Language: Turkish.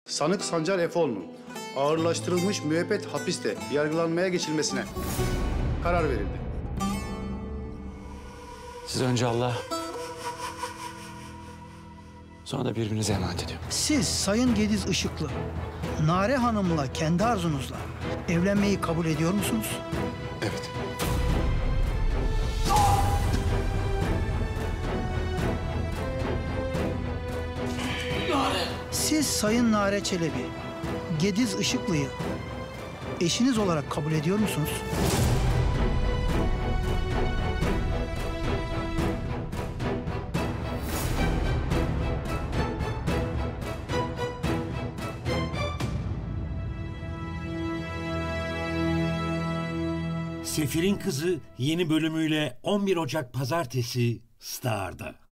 Sanık Sancar Efoğlu'nun ağırlaştırılmış müebbet hapiste yargılanmaya geçilmesine karar verildi. Siz önce Allah, sonra da birbirinize emanet ediyorum. Siz Sayın Gediz Işıklı, Nare Hanım'la kendi arzunuzla evlenmeyi kabul ediyor musunuz? Evet. Siz Sayın Nare Çelebi, Gediz Işıklı'yı eşiniz olarak kabul ediyor musunuz? Sefir'in Kızı yeni bölümüyle 11 Ocak Pazartesi Star'da.